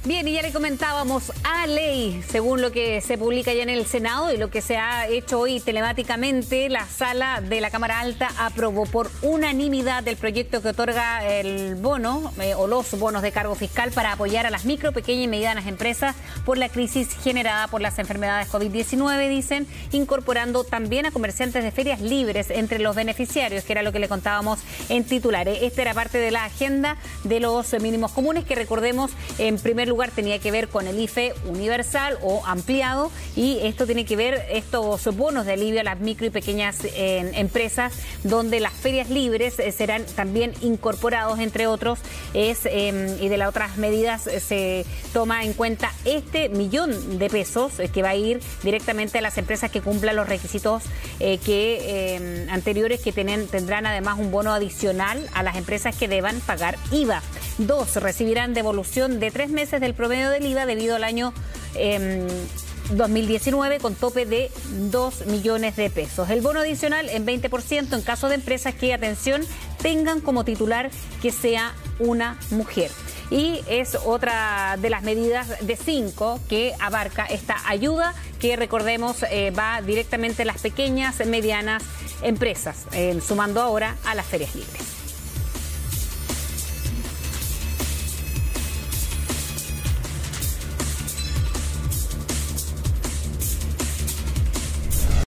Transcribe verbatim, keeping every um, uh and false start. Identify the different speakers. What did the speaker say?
Speaker 1: Bien, y ya le comentábamos a ley, según lo que se publica ya en el Senado y lo que se ha hecho hoy telemáticamente, la Sala de la Cámara Alta aprobó por unanimidad el proyecto que otorga el bono eh, o los bonos de cargo fiscal para apoyar a las micro, pequeñas y medianas empresas por la crisis generada por las enfermedades COVID diecinueve, dicen, incorporando también a comerciantes de ferias libres entre los beneficiarios, que era lo que le contábamos en titulares. Esta era parte de la agenda de los mínimos comunes, que recordemos, en primer lugar tenía que ver con el I F E universal o ampliado, y esto tiene que ver estos bonos de alivio a las micro y pequeñas eh, empresas, donde las ferias libres eh, serán también incorporados, entre otros, es eh, y de las otras medidas eh, se toma en cuenta este millón de pesos eh, que va a ir directamente a las empresas que cumplan los requisitos eh, que eh, anteriores, que tienen, tendrán además un bono adicional a las empresas que deban pagar I V A. Dos, recibirán devolución de tres meses del promedio del I V A debido al año eh, dos mil diecinueve, con tope de dos millones de pesos. El bono adicional en veinte por ciento en caso de empresas que, atención, tengan como titular que sea una mujer. Y es otra de las medidas de cinco que abarca esta ayuda, que recordemos eh, va directamente a las pequeñas, medianas empresas, eh, sumando ahora a las ferias libres.